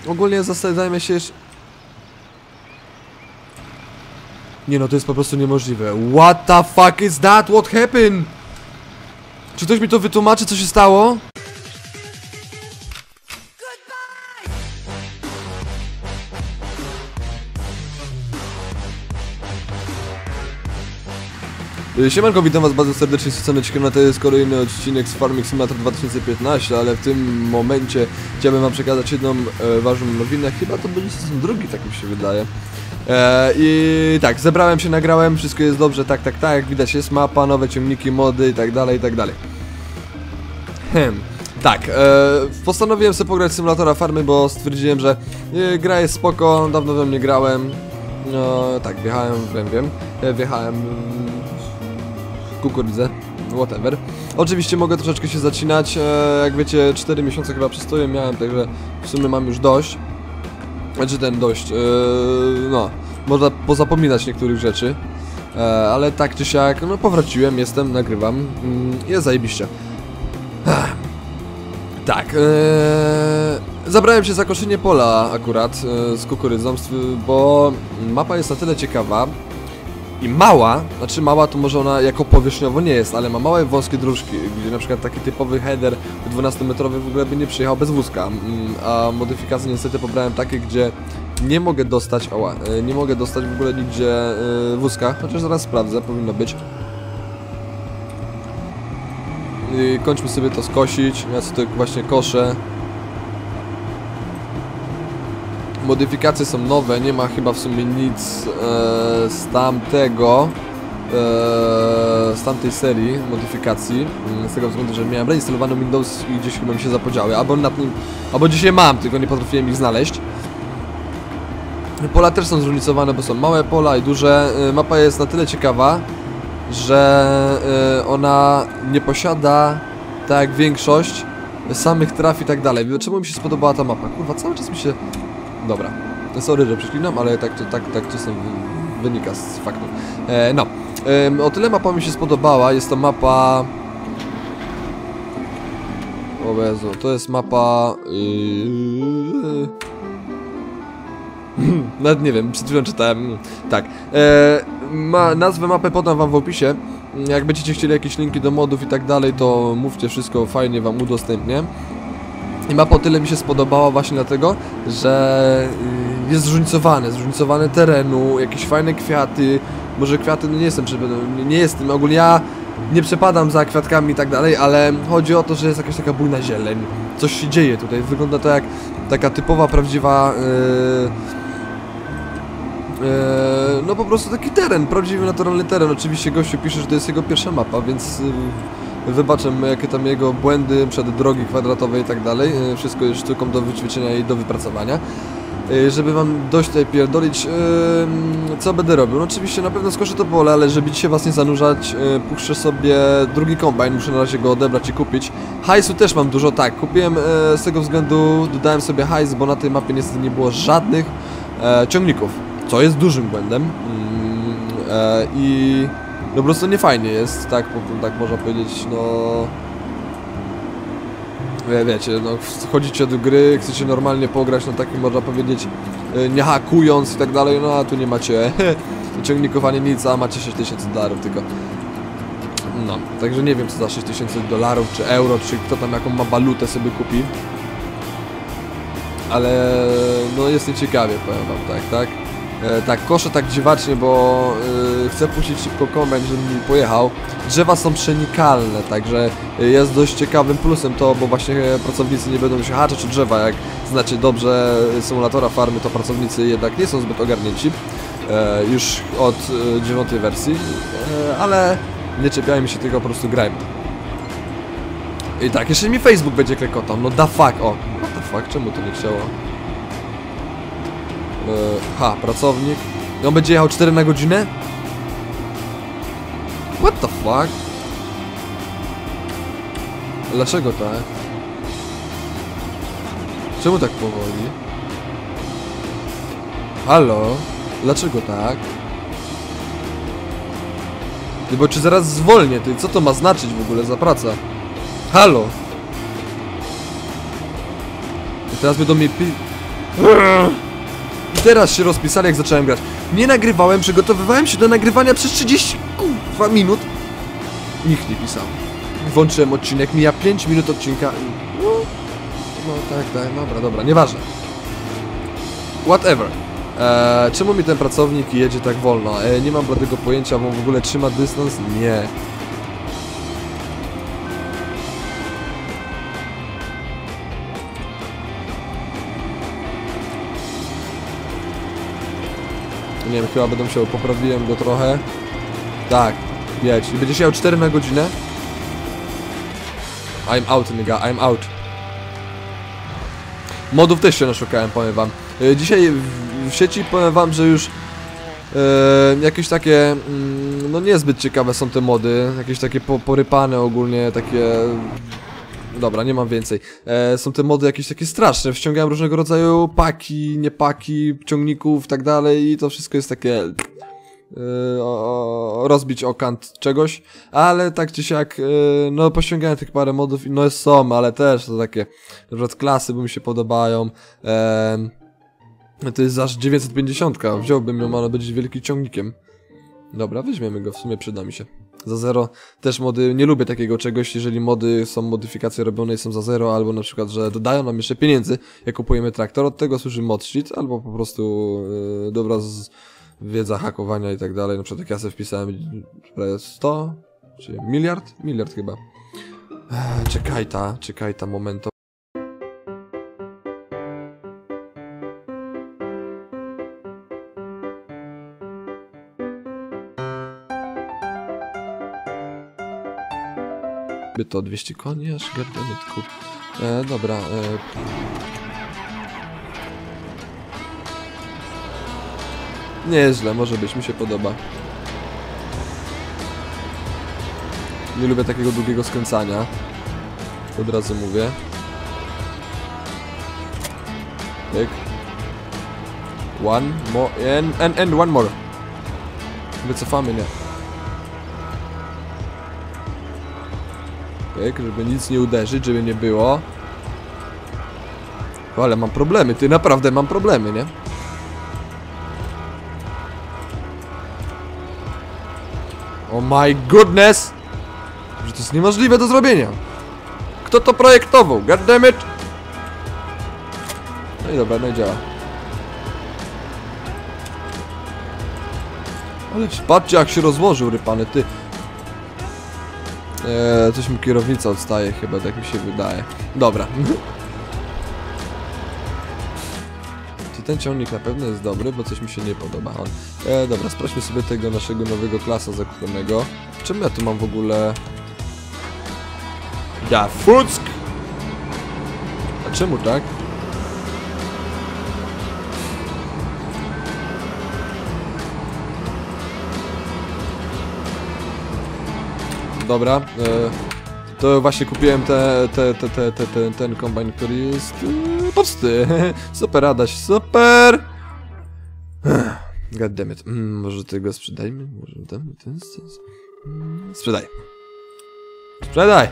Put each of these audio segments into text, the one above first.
ogólnie zajmę się jeszcze... Nie no, to jest po prostu niemożliwe. What the fuck is that? What happened? Czy ktoś mi to wytłumaczy, co się stało? Siemanko, witam was bardzo serdecznie, Susaneczkiem, to jest kolejny odcinek z Farming Simulator 2015, ale w tym momencie chciałbym wam przekazać jedną ważną nowinę, chyba to będzie sezon drugi, tak mi się wydaje. I tak, zebrałem się, nagrałem, wszystko jest dobrze, tak, jak widać jest mapa, nowe ciągniki, mody i tak dalej, Tak, postanowiłem sobie pograć symulatora farmy, bo stwierdziłem, że gra jest spoko, dawno we mnie grałem. No tak, wjechałem kukurydzę, whatever. Oczywiście mogę troszeczkę się zacinać, jak wiecie 4 miesiące chyba przystoju miałem, także w sumie mam już dość. Znaczy dość, no, można pozapominać niektórych rzeczy. Ale tak czy siak, no powróciłem, jestem, nagrywam, jest zajebiście. Tak, zabrałem się za koszenie pola akurat z kukurydzą, bo mapa jest na tyle ciekawa i mała, znaczy mała to może ona jako powierzchniowo nie jest, ale ma małe wąskie dróżki, gdzie na przykład taki typowy header 12-metrowy w ogóle by nie przyjechał bez wózka, a modyfikacje niestety pobrałem takie, gdzie nie mogę dostać, nie mogę dostać w ogóle nigdzie wózka, chociaż zaraz sprawdzę, powinno być. I kończmy sobie to skosić, ja sobie to właśnie koszę. Modyfikacje są nowe, nie ma chyba w sumie nic z tamtego, z tamtej serii modyfikacji, z tego względu, że miałem reinstalowany Windows i gdzieś chyba mi się zapodziały, albo dzisiaj mam, tylko nie potrafiłem ich znaleźć. Pola też są zróżnicowane, bo są małe pola i duże. Mapa jest na tyle ciekawa, że ona nie posiada, tak jak większość, samych traf i tak dalej. Czemu mi się spodobała ta mapa? Kurwa, cały czas mi się... Dobra, sorry, że przeklinam, ale tak czasem wynika z faktów. No, o tyle mapa mi się spodobała, jest to mapa... O Jezu, to jest mapa... Nawet nie wiem, przed chwilą czytałem. Tak, nazwę mapy podam wam w opisie. Jak będziecie chcieli jakieś linki do modów i tak dalej, to mówcie, wszystko fajnie wam udostępnię. I mapa o tyle mi się spodobała właśnie dlatego, że jest zróżnicowane terenu, jakieś fajne kwiaty. Może kwiaty, no nie jestem, ogólnie ja nie przepadam za kwiatkami i tak dalej, ale chodzi o to, że jest jakaś taka bujna zieleń. Coś się dzieje tutaj, wygląda to jak taka typowa, prawdziwa no po prostu taki teren, prawdziwy, naturalny teren. Oczywiście gościu pisze, że to jest jego pierwsza mapa, więc wybaczę jakie tam jego błędy przed drogi kwadratowej i tak dalej. Wszystko jest sztuką do wyćwiczenia i do wypracowania. Żeby wam dość tutaj pierdolić, co będę robił? No oczywiście na pewno skoszę to pole, ale żeby dzisiaj was nie zanurzać, puszczę sobie drugi kombajn, muszę na razie go odebrać i kupić. Hajsu też mam dużo, tak, kupiłem z tego względu, dodałem sobie hajs, bo na tej mapie niestety nie było żadnych ciągników, co jest dużym błędem. I no po prostu nie fajnie jest, tak można powiedzieć, no... Wiecie, no chodzicie do gry, chcecie normalnie pograć, no takim można powiedzieć, nie hakując i tak dalej, no a tu nie macie ciągników ani nic, a macie $6000 tylko. No, także nie wiem co za $6000 czy euro, czy kto tam jaką ma walutę sobie kupi. Ale no jest nieciekawie, powiem wam, tak. Tak, koszę tak dziwacznie, bo chcę puścić szybko kombajn, żeby mi pojechał. Drzewa są przenikalne, także jest dość ciekawym plusem to, bo właśnie pracownicy nie będą się haczyć o drzewa. Jak znacie dobrze symulatora farmy, to pracownicy jednak nie są zbyt ogarnięci już od 9 wersji, ale nie czepiajmy się, tylko po prostu grajmy. I tak, jeszcze mi Facebook będzie klekotał, no da fuck, o, what the fuck, czemu to nie chciało? Pracownik. I on będzie jechał 4 na godzinę? What the fuck? Dlaczego tak? Czemu tak powoli? Halo? Dlaczego tak? Ty, bo czy zaraz zwolnię, ty, co to ma znaczyć w ogóle za praca? Halo? I teraz będą mi I teraz się rozpisali, jak zacząłem grać. Nie nagrywałem, przygotowywałem się do nagrywania przez 32 minut. Nikt nie pisał. Włączyłem odcinek, mija 5 minut odcinka. No tak, dobra, nieważne. Whatever. Czemu mi ten pracownik jedzie tak wolno? Nie mam bladego pojęcia, bo w ogóle trzyma dystans? Nie. Nie wiem, chyba będę musiał, poprawiłem go trochę. Tak, jedź. I będziesz jechał 4 na godzinę? I'm out, nigga, I'm out. Modów też się naszukałem, powiem wam. Dzisiaj w sieci powiem wam, że już jakieś takie, no niezbyt ciekawe są te mody. Jakieś takie porypane ogólnie, takie... Dobra, nie mam więcej. Są te mody jakieś takie straszne. Wciągałem różnego rodzaju paki, niepaki, ciągników i tak dalej i to wszystko jest takie... rozbić o kant czegoś, ale tak czy siak, no pościągałem tych parę modów i no są, ale też to takie, na przykład klasy, bo mi się podobają. To jest aż 950, wziąłbym ją, ale będzie wielkim ciągnikiem. Dobra, weźmiemy go, w sumie przyda mi się. Za 0 też mody, nie lubię takiego czegoś, jeżeli mody są, modyfikacje robione i są za 0, albo na przykład, że dodają nam jeszcze pieniędzy, jak kupujemy traktor, od tego służy mod sheet, albo po prostu dobra wiedza hakowania i tak dalej. Na przykład jak ja sobie wpisałem 100 czy miliard? Miliard chyba. Czekaj ta momento. By to 200 koni, aż gardenetku. Dobra. Nieźle, może być, mi się podoba. Nie lubię takiego długiego skręcania. Od razu mówię. Tak. One more and one more. Wycofamy, nie? Tak, żeby nic nie uderzyć, żeby nie było. O, ale mam problemy, ty naprawdę mam problemy, nie? Oh my goodness! Że to jest niemożliwe do zrobienia. Kto to projektował? Goddammit! No i dobra, no i działa. Ale patrzcie, jak się rozłożył, rypany, ty. Coś mi kierownica odstaje chyba, tak mi się wydaje. Dobra. Czy ten ciągnik na pewno jest dobry, bo coś mi się nie podoba. Dobra, sprawdźmy sobie tego naszego nowego klasa zakupionego. Czemu ja tu mam w ogóle... Da Fuck! A czemu tak? Dobra, to właśnie kupiłem ten kombajn, który jest pusty. Super, Adaś, super! Goddammit. Może tego sprzedajmy? Może ten? Sprzedaj. Sprzedaj!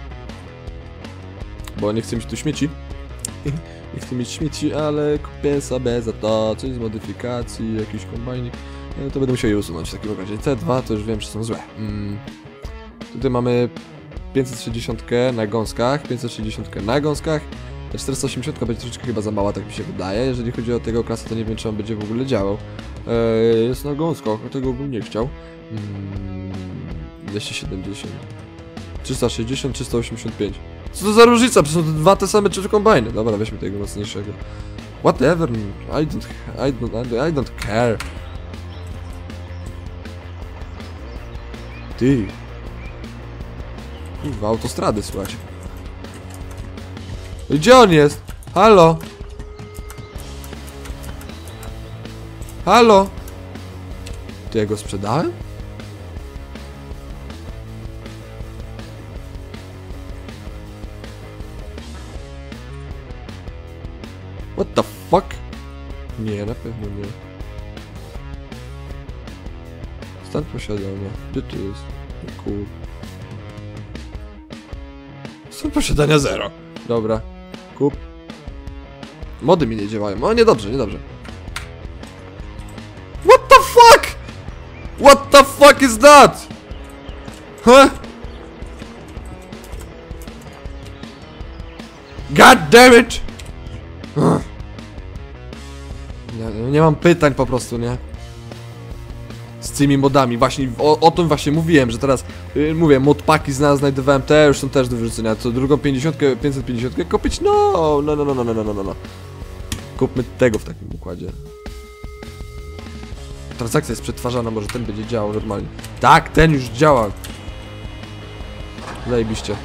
Bo nie chcę mieć tu śmieci. Nie chcę mieć śmieci, ale kupię sobie za to coś z modyfikacji, jakiś kombajnik. To będę musiał je usunąć w takim razie. T2 to już wiem, że są złe. Tutaj mamy 560 na gąskach, 560 na gąskach. 480 będzie troszeczkę chyba za mała, tak mi się wydaje. Jeżeli chodzi o tego klasę, to nie wiem, czy on będzie w ogóle działał. Jest na gąskach, a tego bym nie chciał. 270, 360, 385. Co to za różnica? Przecież są to dwa te same trzy kombajny. Dobra, weźmy tego mocniejszego. Whatever, I don't care. Ty. Kurwa, autostrady, słuchajcie. Gdzie on jest? Halo? Halo? Ty ja go sprzedałem? What the fuck? Nie, na pewno nie. Stan posiadania. Gdzie to jest? Cool. Stan posiadania 0. Dobra. Kup. Mody mi nie działają. O, niedobrze, niedobrze. What the fuck? What the fuck is that? Huh? God damn it! Nie mam pytań po prostu, nie? Z tymi modami, właśnie o tym właśnie mówiłem, że teraz mówię, modpaki znajdowałem, te już są też do wyrzucenia, co drugą 550 kupić? No. Kupmy tego w takim układzie. Transakcja jest przetwarzana, może ten będzie działał normalnie. Tak, ten już działa. Zajebiście.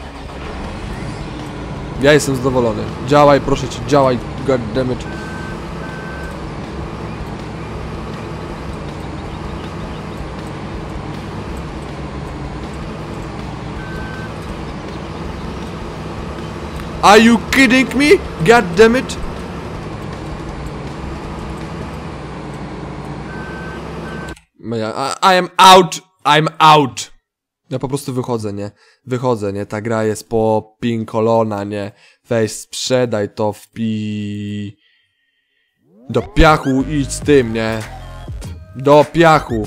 Ja jestem zadowolony. Działaj, proszę cię, działaj, goddammit. Are you kidding me? Goddammit. I am out. I'm out. Ja po prostu wychodzę, nie? Wychodzę, nie? Ta gra jest po pinkolona, nie? Weź, sprzedaj to do piachu idź z tym, nie? Do piachu.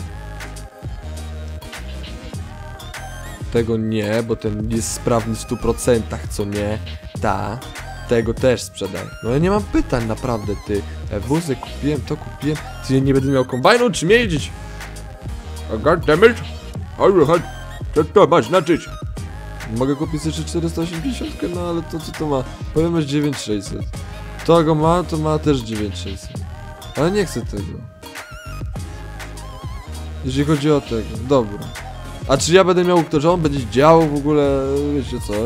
Tego nie, bo ten jest sprawny w 100%, co nie? Ta. Tego też sprzedaj. No ja nie mam pytań, naprawdę, ty. Wózek kupiłem, to kupiłem. Ty nie będę miał kombajnu, czy mnie jeździć? Oh, goddammit. Co to ma znaczyć? Mogę kupić jeszcze 480, no ale to co to ma? Powiem, masz 9600. To go ma, to ma też 9600. Ale nie chcę tego. Jeśli chodzi o tego, dobra. A czy ja będę miał, że on będzie działał w ogóle, wiecie co?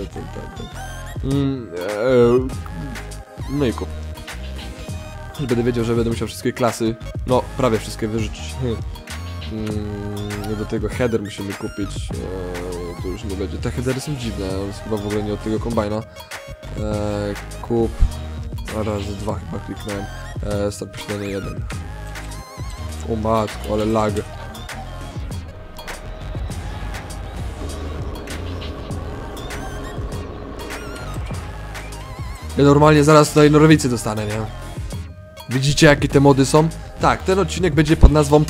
No i kup. Będę wiedział, że będę musiał wszystkie klasy, no prawie wszystkie wyrzucić. Do tego header musimy kupić, to już nie będzie. Te headery są dziwne, on jest chyba w ogóle nie od tego kombajna. Kup, razy 2 chyba kliknąłem, start posiadania 1. O matko, ale lag. Ja normalnie zaraz tutaj Norwicy dostanę, nie? Widzicie jakie te mody są? Tak, ten odcinek będzie pod nazwą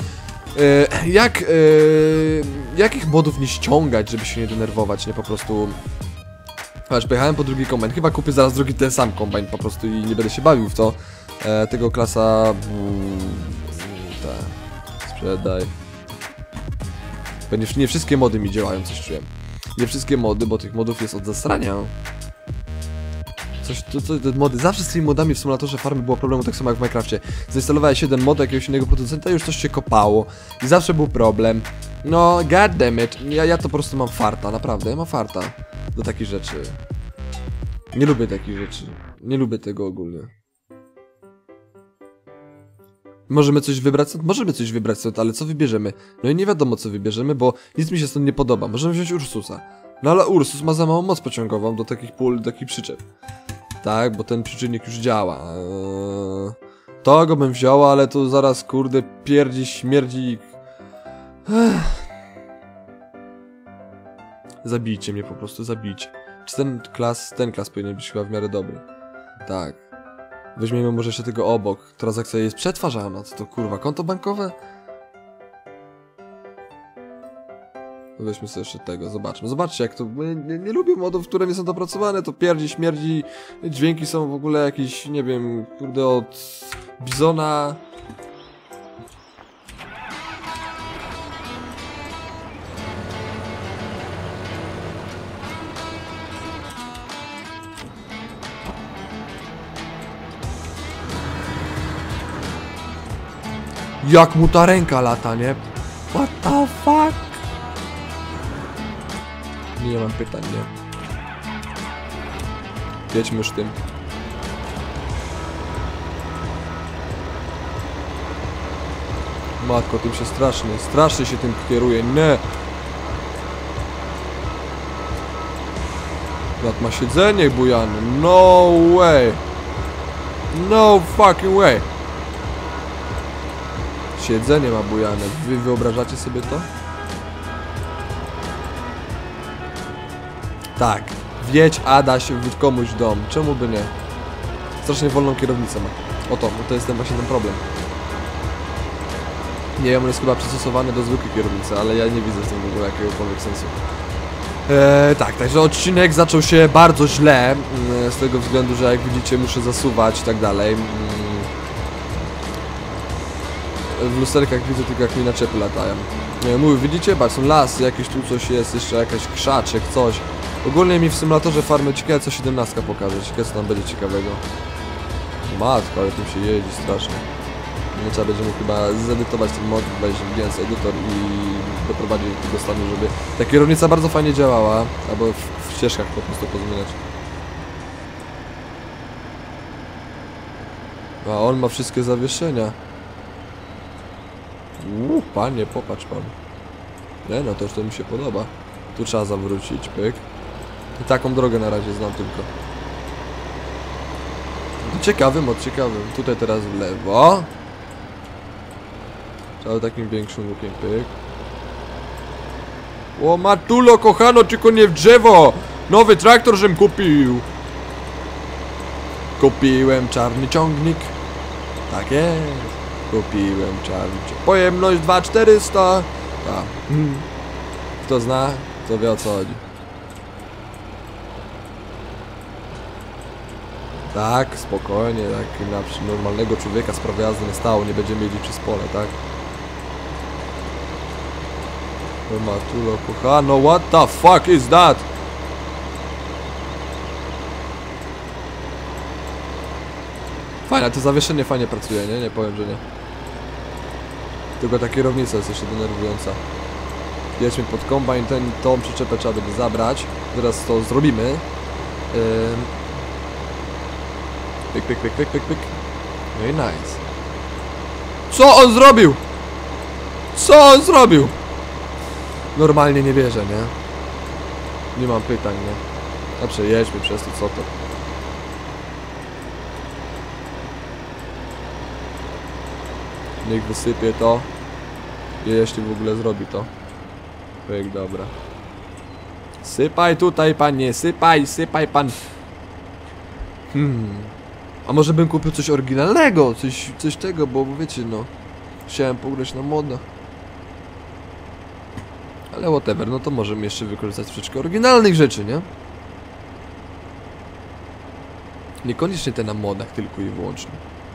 jakich modów nie ściągać, żeby się nie denerwować, nie po prostu. Aż pojechałem po drugi kombajn, chyba kupię zaraz drugi ten sam kombajn po prostu i nie będę się bawił w to. Tego klasa. Sprzedaj. Nie wszystkie mody mi działają, coś czuję. Nie wszystkie mody, bo tych modów jest od zasrania. Te mody, zawsze z tymi modami w symulatorze farmy było problemu, tak samo jak w Minecrafcie. Zainstalowałeś jeden mod jakiegoś innego producenta i już coś się kopało. I zawsze był problem. No, goddammit, ja to po prostu mam farta, naprawdę, ja mam farta do takich rzeczy. Nie lubię takich rzeczy. Nie lubię tego ogólnie. Możemy coś wybrać stąd? Możemy coś wybrać stąd, ale co wybierzemy? No i nie wiadomo co wybierzemy, bo nic mi się stąd nie podoba. Możemy wziąć Ursusa. No ale Ursus ma za małą moc pociągową do takich pól, do takich przyczep. Tak, bo ten przyczynnik już działa. To go bym wziął, ale to zaraz kurde pierdzi, śmierdzi. Zabijcie mnie po prostu, zabijcie. Czy ten klas powinien być chyba w miarę dobry. Tak. Weźmiemy może jeszcze tego obok. Transakcja jest przetwarzana. Co to kurwa, konto bankowe? Weźmy sobie jeszcze tego, zobaczmy. Zobaczcie jak to... Nie lubię modów, które nie są dopracowane. To pierdzi, śmierdzi. Dźwięki są w ogóle jakieś, nie wiem, kurde od... Bizona. Jak mu ta ręka lata, nie? What the fuck? Nie mam pytań, nie? Jedźmy już tym. Matko, tym się strasznie się tym kieruje, nie! Brat ma siedzenie bujane, no way! No fucking way! Siedzenie ma bujane, wy wyobrażacie sobie to? Tak, wjedź Adaś w komuś dom, czemu by nie? strasznie wolną kierownicę ma. Oto, to jest ten właśnie ten problem. Nie wiem, on jest chyba przystosowany do zwykłej kierownicy, ale ja nie widzę w tym w ogóle jakiegokolwiek sensu. Tak, także odcinek zaczął się bardzo źle, z tego względu, że jak widzicie muszę zasuwać i tak dalej. W lusterkach widzę tylko jak mi naczepy latają. Mówię, widzicie? Patrz, są lasy, jakieś tu coś jest, jeszcze jakaś krzaczek, coś. Ogólnie mi w symulatorze farmy ciekawe co 17 pokaże, ciekawe co tam będzie ciekawego. Matko, ale tym się jeździ strasznie. No, trzeba będzie mu chyba zedytować ten mod, wejść w Gens Editor i doprowadzić do tego stanu, żeby ta kierownica bardzo fajnie działała, albo w ścieżkach po prostu pozmieniać. A on ma wszystkie zawieszenia. Panie, popatrz pan. Nie no, to mi się podoba. Tu trzeba zawrócić, pyk. I taką drogę na razie znam tylko. To ciekawym, ciekawym. Tutaj teraz w lewo. Trzeba takim większym łukiem, pyk. O Matulo, kochano, tylko nie w drzewo! Nowy traktor, żem kupił! Kupiłem czarny ciągnik. Tak jest. Kupiłem czarny ciągnik. Pojemność 2400. Tak. Kto zna, to wie o co chodzi. Tak, spokojnie, tak na normalnego człowieka sprawa jazdy nie stało, nie będziemy jeździć przez pole, tak? Matulo, kochano, what the fuck is that? Fajne, to zawieszenie fajnie pracuje, nie? Nie powiem, że nie. Tylko ta kierownica jest jeszcze denerwująca. Jedźmy pod kombajn, tą przyczepę trzeba będzie zabrać. Teraz to zrobimy. Pyk, pyk, pyk, pyk, pyk, pyk. No i nice. Co on zrobił? Co on zrobił? Normalnie nie wierzę, nie? Nie mam pytań, nie? Dobrze, jedźmy przez to, co to? Niech wysypie to. Jeśli w ogóle zrobi to. Pyk, dobra. Sypaj tutaj, panie, sypaj, sypaj pan. A może bym kupił coś oryginalnego, coś tego, bo wiecie, no. Chciałem pograć na moda. Ale whatever, no to możemy jeszcze wykorzystać troszeczkę oryginalnych rzeczy, nie? Niekoniecznie te na modach, tylko i wyłącznie.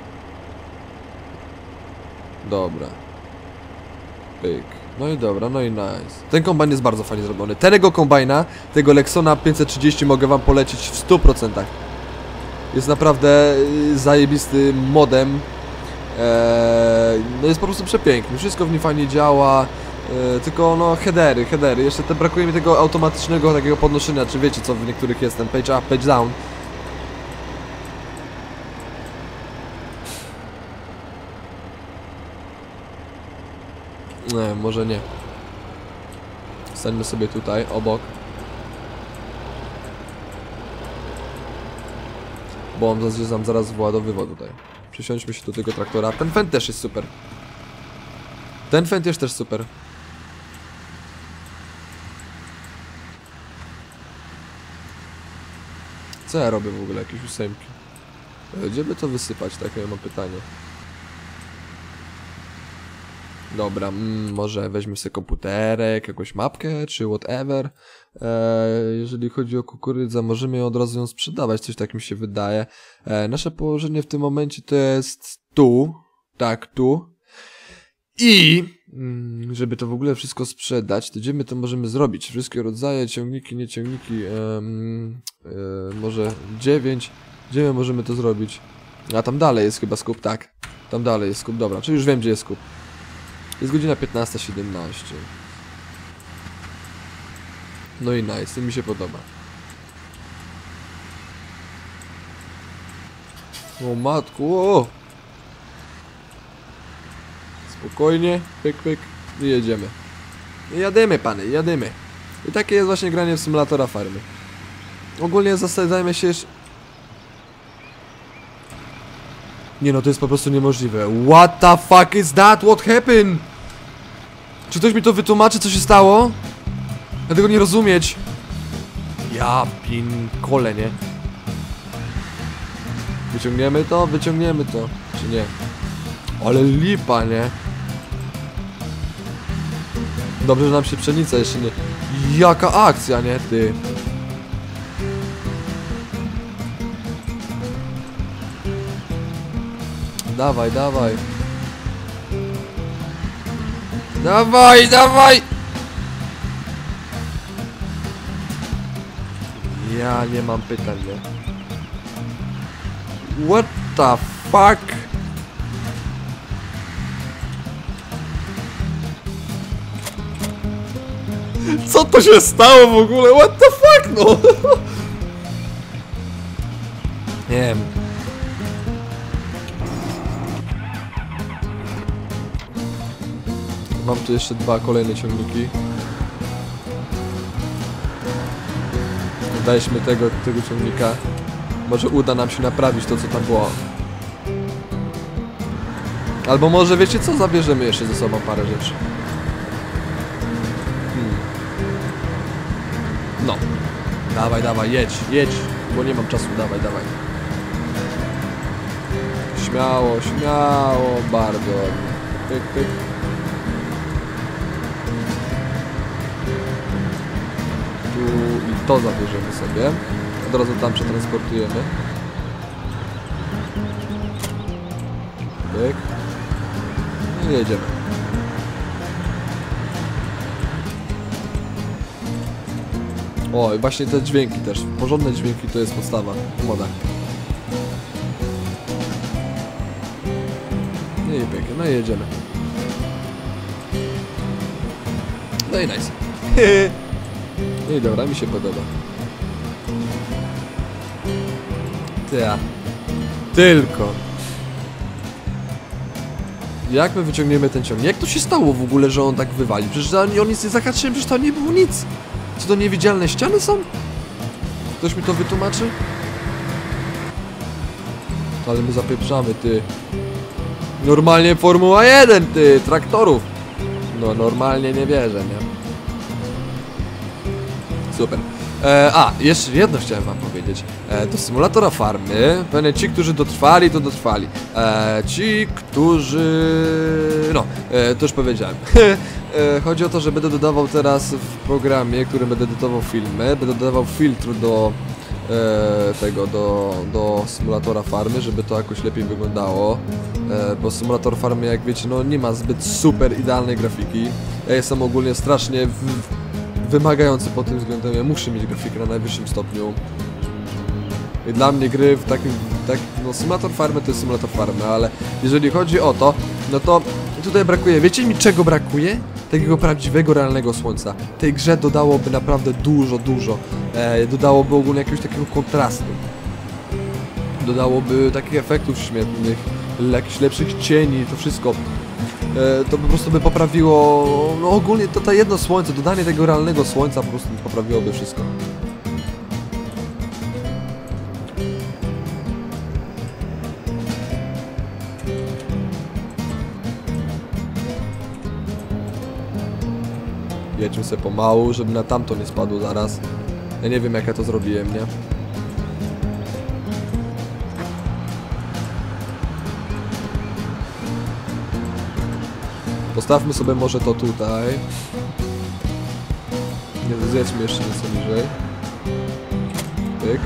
Dobra. Pyk. No i dobra, no i nice. Ten kombajn jest bardzo fajnie zrobiony. Tego kombajna, tego Lexona 530 mogę wam polecić w 100%. Jest naprawdę zajebisty modem. No jest po prostu przepiękny. Wszystko w nim fajnie działa. Tylko no headery. Jeszcze brakuje mi tego automatycznego takiego podnoszenia. Czy wiecie co w niektórych jest ten page up, page down. Nie, może nie. Stańmy sobie tutaj, obok. Bo on zaraz władowywa tutaj. Przysiądźmy się do tego traktora. Ten fend też jest super. Ten fend jest też super. Co ja robię w ogóle? Jakieś ósemki. Gdzie by to wysypać? Takie mam pytanie. Dobra, może weźmy sobie komputerek, jakąś mapkę, czy whatever. Jeżeli chodzi o kukurydzę, możemy ją od razu sprzedawać, coś tak mi się wydaje. Nasze położenie w tym momencie to jest tu. Tak, tu. I żeby to w ogóle wszystko sprzedać, to gdzie my to możemy zrobić? Wszystkie rodzaje, ciągniki, nie ciągniki, może 9. Gdzie my możemy to zrobić? A tam dalej jest chyba skup, tak. Tam dalej jest skup, dobra, czyli już wiem gdzie jest skup. Jest godzina 15:17. No i nice, mi się podoba. O matku, o! Spokojnie, pyk, pyk i jedziemy. I jadymy, pany, jadymy. I takie jest właśnie granie w symulatora farmy. Ogólnie zajmę się jeszcze... Nie no, to jest po prostu niemożliwe. What the fuck is that? What happened? Czy ktoś mi to wytłumaczy, co się stało? Ja tego nie rozumieć. Ja pinkole, nie? Wyciągniemy to, czy nie? Ale lipa, nie? Dobrze, że nam się pszenica jeszcze nie... Jaka akcja, nie, ty? Dawaj, dawaj. Dawaj, dawaj! Ja nie mam pytań, nie? What the fuck? Co to się stało w ogóle? What the fuck, no? Nie wiem. Mam tu jeszcze dwa kolejne ciągniki. Weźmy tego ciągnika. Może uda nam się naprawić to, co tam było. Albo może, wiecie co? Zabierzemy jeszcze ze sobą parę rzeczy. No. Dawaj, dawaj, jedź. Bo nie mam czasu, dawaj. Śmiało, bardzo ładnie. Pyk. Tu i to zabierzemy sobie. Od razu tam przetransportujemy. Pyk. No i jedziemy. O, i właśnie te dźwięki też. Porządne dźwięki to jest podstawa w modach. No i pięknie, no i jedziemy. No i nice. No i dobra, mi się podoba. Tylko. Jak my wyciągniemy ten ciągnik? Jak to się stało w ogóle, że on tak wywalił? Przecież on nic nie zahaczyłem, przecież tam nie było nic. Co to niewidzialne ściany są? Ktoś mi to wytłumaczy? Ale my zapieprzamy, ty. Normalnie Formuła 1, ty, traktorów. No normalnie nie wierzę, nie? Super. Jeszcze jedno chciałem wam powiedzieć. Do symulatora farmy, pewnie ci, którzy dotrwali, to dotrwali. Ci, którzy... No, to już powiedziałem. Chodzi o to, że będę dodawał teraz w programie, którym będę edytował filmy, będę dodawał filtr do do symulatora farmy, żeby to jakoś lepiej wyglądało, bo symulator farmy, jak wiecie, no nie ma zbyt super idealnej grafiki. Ja jestem ogólnie strasznie wymagający pod tym względem, ja muszę mieć grafikę na najwyższym stopniu. I dla mnie gry w takim, no symulator farmy to jest symulator farmy, ale jeżeli chodzi o to, no to tutaj brakuje, wiecie mi czego brakuje? Takiego prawdziwego, realnego słońca. Tej grze dodałoby naprawdę dużo, dodałoby ogólnie jakiegoś takiego kontrastu. Dodałoby takich efektów świetnych, jakichś lepszych cieni, to wszystko. To po prostu by poprawiło, no ogólnie to jedno słońce, dodanie tego realnego słońca po prostu poprawiłoby wszystko. Jedźmy sobie pomału, żeby na tamto nie spadło zaraz. Ja nie wiem jak ja to zrobiłem, nie? Postawmy sobie może to tutaj. Nie, zjedźmy jeszcze nieco niżej. Pyk.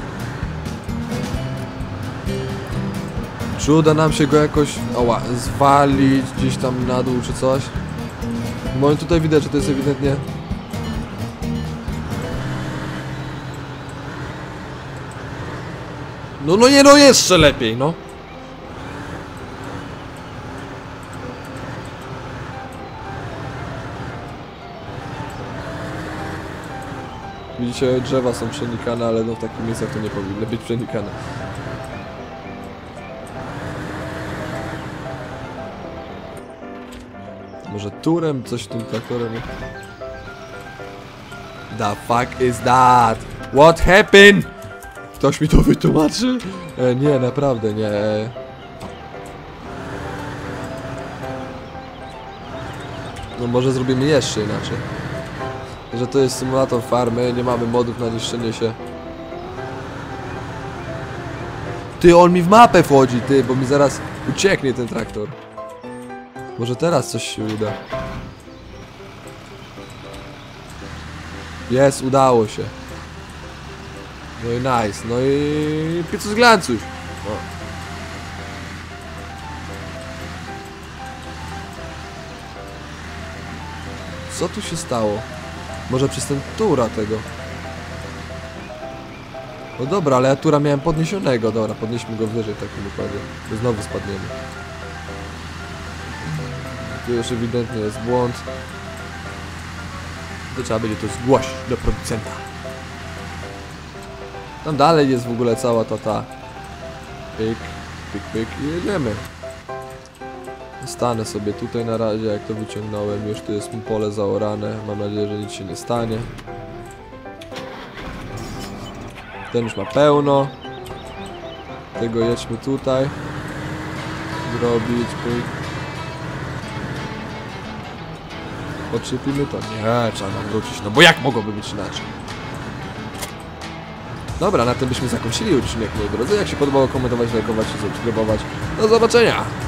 Czy uda nam się go jakoś zwalić gdzieś tam na dół czy coś? Bo tutaj widać, że to jest ewidentnie... No nie, no jeszcze lepiej, no. Widzicie, drzewa są przenikane, ale no w takich miejscach to nie powinny być przenikane. Może turem coś tym traktorem? The fuck is that? What happened? Ktoś mi to wytłumaczy? Nie, naprawdę nie. No może zrobimy jeszcze inaczej. Że to jest symulator farmy, nie mamy modów na niszczenie się. Ty, on mi w mapę wchodzi, ty, bo mi zaraz ucieknie ten traktor. Może teraz coś się uda. Jest, udało się. No i nice, no i piecu z glancuś. O. Co tu się stało? Może przez ten tura tego. No dobra, ale ja tura miałem podniesionego. Dobra, podnieśmy go wyżej w takim układzie. To znowu spadniemy. Tu już ewidentnie jest błąd. To trzeba będzie to zgłosić do producenta. Tam dalej jest w ogóle cała ta pyk, pyk, pyk i jedziemy. Stanę sobie tutaj na razie, jak to wyciągnąłem. Już tu jest mi pole zaorane. Mam nadzieję, że nic się nie stanie. Ten już ma pełno. Tego jedźmy tutaj. Zrobić, pyk. Podszczypimy to? Nie, trzeba nam wrócić, no bo jak mogłoby być inaczej? Dobra, na tym byśmy zakończyli odcinek, moi drodzy. Jak się podobało, komentować, lajkować i subskrybować. Do zobaczenia!